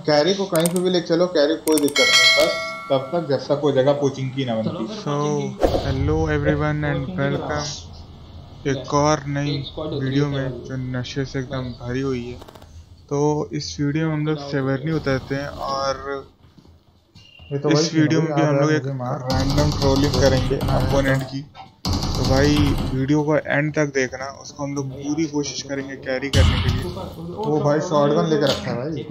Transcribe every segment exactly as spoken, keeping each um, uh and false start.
Carry को कहीं पे भी ले चलो, कैरी कोई दिक्कत नहीं, बस तब तक जब तक वो जगह कोचिंग की ना बनती। So hello everyone and welcome एक और नई वीडियो में जो नशे से एकदम भरी हुई है। तो इस वीडियो में हम लोग सेवर्नी उतरते हैं और ये तो इस वीडियो में भी हम लोग एक रैंडम ट्रोलिंग करेंगे अपोनेंट की। तो भाई वीडियो को एंड तक देखना, उसको हम लोग पूरी कोशिश करेंगे कैरी करने के लिए। वो भाई शॉटगन लेकर रखा है भाई।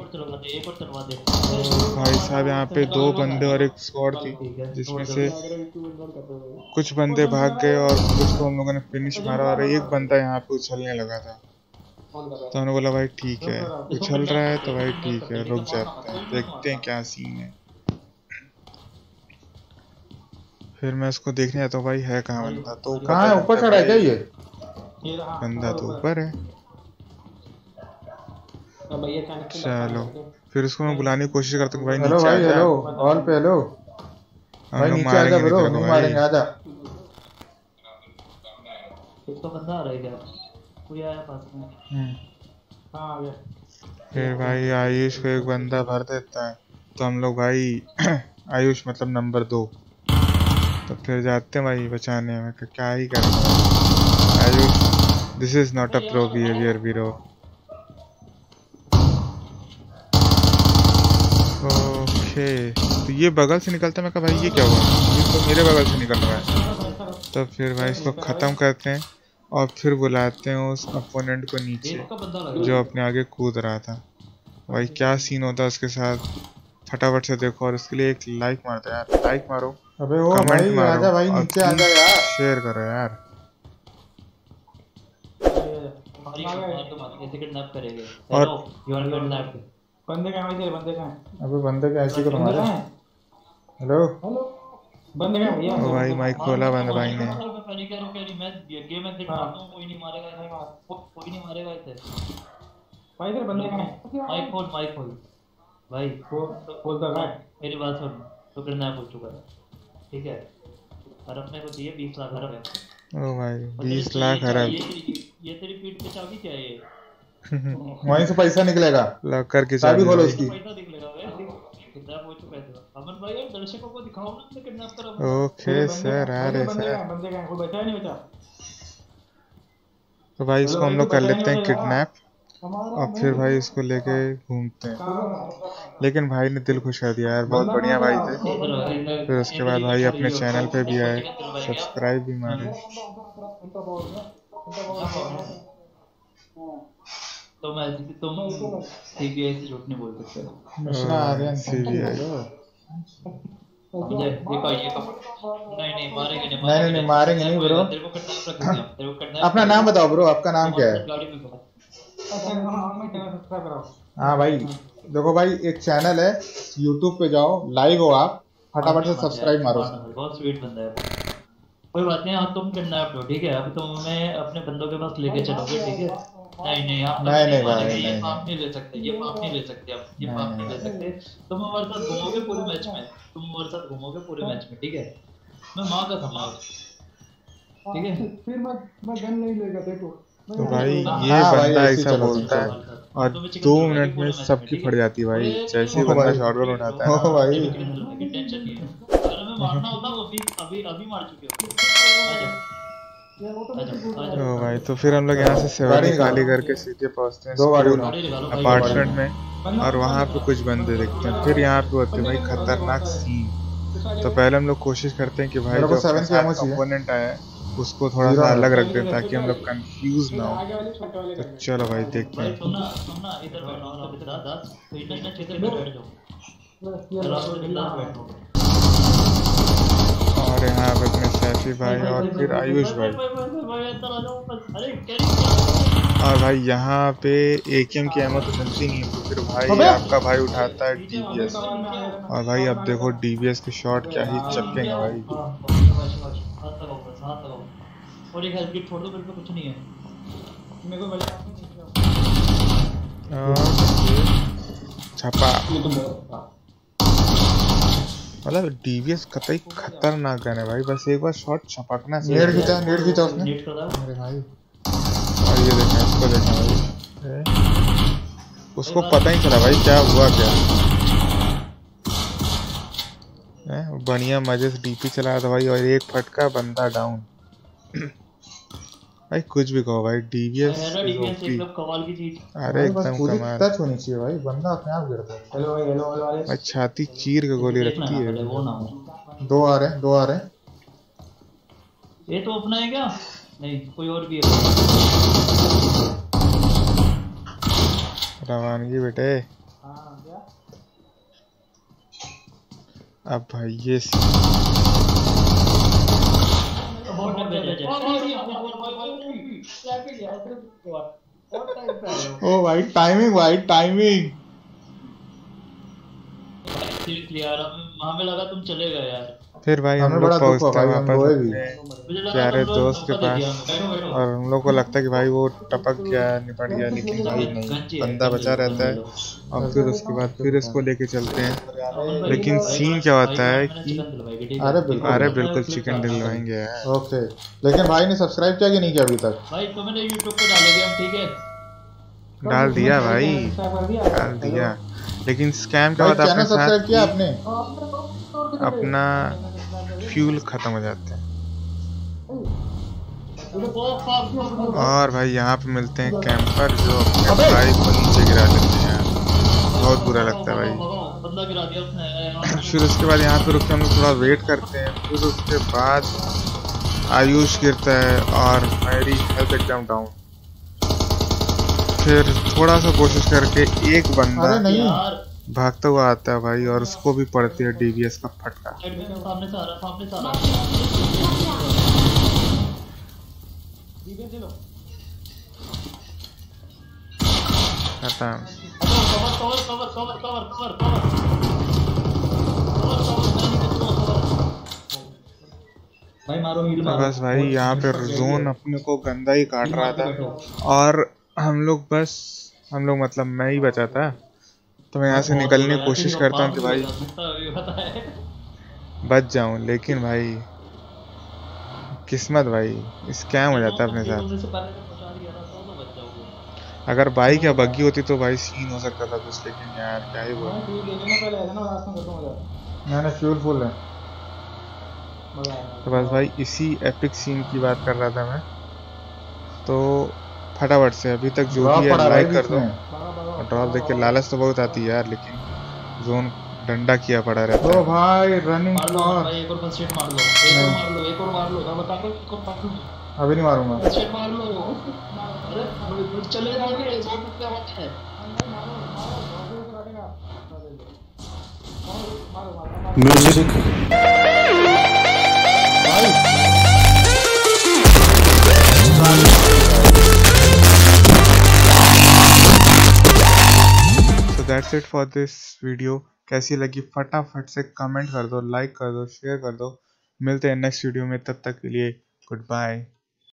तो भाई साहब यहाँ पे दो बंदे और एक स्क्वाड थी, जिसमें से कुछ बंदे भाग गए और कुछ को हम लोगों ने फिनिश मारा और एक बंदा यहाँ पे उछलने लगा था। तो हमने बोला भाई ठीक है, उछल रहा है तो भाई ठीक है, रुक जाते हैं, देखते हैं क्या सीन है। फिर मैं उसको देखने आता हूँ भाई है कहाँ बंदा। तो कहाँ है? ऊपर चढ़ा है क्या ये बंदा? तो ऊपर है। चलो फिर उसको मैं बुलाने की कोशिश करता हूँ भाई हेलो नीचे भाई, हेलो ऑल पे हेलो भाई, नीचे आजा ब्रो, नहीं मारेंगे, आजा। इसका बंदा आ रहा है क्या? कोई आया पास में? हां आ गया। फिर भाई आयुष को एक बंदा भर देता है, तो हम लोग भाई आयुष मतलब नंबर दो, तो फिर जाते हैं भाई बचाने में। क्या ही करेंगे Ayush, this is not a pro behaviour bro. Okay तो ये बगल से निकलता है। मैं कहा भाई ये क्या हुआ, ये तो मेरे बगल से निकल रहा है। तो फिर भाई इसको ख़त्म करते हैं और फिर बुलाते हैं उस अपोनेंट को नीचे जो अपने आगे कूद रहा था। भाई क्या सीन होता है उसके साथ, फटाफट से देखो और इसके लिए एक लाइक मारते हैं यार, लाइक मारो, अबे वो भाई आजा भाई, नीचे आजा यार, शेयर करो यार। और बंदे कहाँ हैं? बंदे कहाँ हैं? अबे बंदे का ऐसे करो हमारे। हेलो हेलो बंदे कहाँ हैं भैया? ओ भाई माइक खोला बंद भाई ने। पहले कह रहा हूँ कैरी मैं गेम में दिखाता हूँ, कोई नहीं मारेगा इसे, कोई नहीं मारेगा इसे भाई। इधर बंदे कहाँ हैं? माइक खोल, माइक खोल भाई, खोलता है। मेरी बात सुन, तो किडनैप हो चुका है ठीक है, और अपने को चाहिए बीस लाख अरब। ओ भाई बीस लाख अरब, ये तेरी पीठ पे चाबी क्या है? ये वहीं से पैसा निकलेगा, लॉकर की चाबी खोलो उसकी। पैसा निकलेगा भाई, किडनैप हो चुका है। अमन भाई यार दर्शकों को दिखाओ ना हमने किडनैप करा। ओके सर, आ रहे सर। बंदे कहाँ? कोई बचा नहीं बचा? तो भाई इसको हम लोग कर लेते हैं किडनैप और फिर भाई इसको लेके घूमते हैं। लेकिन भाई ने दिल खुश कर दिया यार, बहुत बढ़िया भाई थे। फिर उसके बाद भाई अपने चैनल पे भी आए, सब्सक्राइब भी मारे। तो मैं तुम सीबीआई से झूठ नहीं बोल सकते। मिश्रा आ रहे हैं सीबीआई। ये देखो ये कब नहीं नहीं मारेंगे नहीं, नहीं नहीं मारेंगे नहीं ब्रो। तेरे को किडनैप रख दिया, तेरे को किडनैप। अपना नाम बताओ ब्रो, आपका नाम क्या है? गाड़ी में करो। हाँ भाई देखो भाई, एक चैनल है यूट्यूब पे, जाओ लाइव हो आप, फटाफट से सब्सक्राइब मारो। बहुत स्वीट बंदा है, कोई बात नहीं। आप तुम किडनैप हो ठीक है, अभी तुम हमें अपने बंदों के पास लेके चलोगे ठीक है? नहीं नहीं आप नहीं नहीं भाई, ये नहीं पाप नहीं ले सकते, ये पाप नहीं ले सकते, आप ये पाप नहीं ले सकते। तुम हमारे साथ घूमोगे पूरे मैच में, तुम हमारे साथ घूमोगे पूरे मैच में ठीक है? मैं माँ का समा ठीक है, फिर मैं मैं गन नहीं लेगा देखो। तो भाई ये बंदा ऐसा बोलता है और दो मिनट में सबकी फट जाती है भाई, जैसे ही बंदा शॉटगन उठाता है। ओ भाई टेंशन नहीं है, अगर मैं मारना होता वो अभी अभी अभी मार चुके हो। ओ भाई तो फिर हम लोग यहाँ से सेवानी खाली करके सीधे पहुँचते हैं अपार्टमेंट में और वहाँ पे कुछ बंदे दिखते हैं। फिर यहाँ पे होते हैं भाई खतरनाक सीन। तो पहले हम लोग कोशिश करते हैं कि भाई जो अपोनेंट आया है उसको थोड़ा सा अलग रख दें ताकि हम लोग कंफ्यूज ना हो। तो चलो भाई देखते हैं। और यहाँ पे अपने सैफी भाई और फिर आयुष भाई, और भाई यहाँ पे एकेएम की एमो तो चलती नहीं है, तो फिर भाई आपका भाई उठाता है डीबीएस और भाई अब देखो डीबीएस के शॉट क्या ही चपकेंगे भाई। और एक हेल्थ किट छोड़ दो, मेरे पे कुछ नहीं है। मेरे को छपा मतलब डीबीएस कतई खतरनाक गन है भाई, बस एक बार शॉट छपकना चाहिए। नेट खींचा, नेट खींचा उसने मेरे भाई। और ये देखना, इसको देखना भाई, उसको पता ही चला भाई क्या हुआ क्या। बढ़िया मजे से डीपी चला था भाई, और एक फटका बंदा डाउन। भाई कुछ भी कहो भाई, डीवीएस एकदम कमाल की चीज। अरे एकदम कमाल। टच होनी चाहिए भाई, बंदा अपने आप गिरता है। हेलो भाई, हेलो हेलो वाले भाई छाती चीर के गोली रखती है। वो ना हो। दो आ रहे हैं, दो आ रहे हैं। ये तो अपना है क्या? नहीं कोई और भी है। रवानगी बेटे। अब भाई ये ओ भाई टाइमिंग, भाई टाइमिंग। यार हमें लगा तुम चले गए यार। फिर भाई हम लोग पहुंचते हैं वापस अपने प्यारे दोस्त के पास, और हम लोग को लगता है कि भाई वो टपक गया, निपट गया, लेकिन भाई नहीं, बंदा बचा रहता है। और फिर उसके बाद फिर इसको लेके चलते हैं। लेकिन सीन क्या होता है कि अरे बिल्कुल, अरे बिल्कुल चिकन दिलवाएंगे यार। ओके, लेकिन भाई ने सब्सक्राइब किया कि नहीं किया अभी तक? भाई तो मैंने यूट्यूब पे डालेंगे हम, ठीक है? डाल दिया भाई, डाल दिया। लेकिन स्कैम क्या होता है अपने साथ किया आपने? अपना फ्यूल खत्म हो जाता है। और भाई यहाँ पे मिलते हैं कैंपर जो अपने भाई को नीचे गिरा लेते हैं। बहुत बुरा लगता है भाई। फिर उसके बाद यहाँ पे रुक के हम लोग थोड़ा वेट करते हैं। फिर उसके बाद आयुष गिरता है और मेरी हेल्थ एकदम डाउन। फिर थोड़ा सा कोशिश करके एक बंदा भागता हुआ आता है भाई, और उसको भी पड़ती है डीवीएस का फटका। भाई मारो हील मारो। बस भाई यहाँ पे जोन अपने को गंदा ही काट रहा था, और हम लोग बस हम लोग मतलब मैं ही बचा था। तो मैं यहाँ से निकलने की कोशिश करता हूँ कि भाई बच जाऊं, लेकिन भाई किस्मत भाई स्कैम हो जाता है अपने साथ। अगर बाइक या बग्गी होती तो भाई सीन हो सकता था कुछ, लेकिन यार क्या ही बोल। मैंने फ्यूल फुल है। तो बस भाई इसी एपिक सीन की बात कर रहा था मैं। तो फटाफट से अभी तक जो भी है लाइक कर दो। और ड्रॉप देख के लालच तो बहुत आती है यार, लेकिन जोन डंडा किया पड़ा रहता है। ओ भाई रनिंग और भाई एक और फर्स्ट एड मार लो, एक और मार लो, एक और मार लो। अब बता दो एक और मार लो। अभी नहीं मारूंगा। फर्स्ट एड मार लो। अरे चले जाओगे जोन क्या बात है? Music that's it for this video. कैसी लगी फटाफट से कमेंट कर दो, लाइक कर दो, शेयर कर दो। मिलते हैं नेक्स्ट वीडियो में, तब तक के लिए गुड बाय।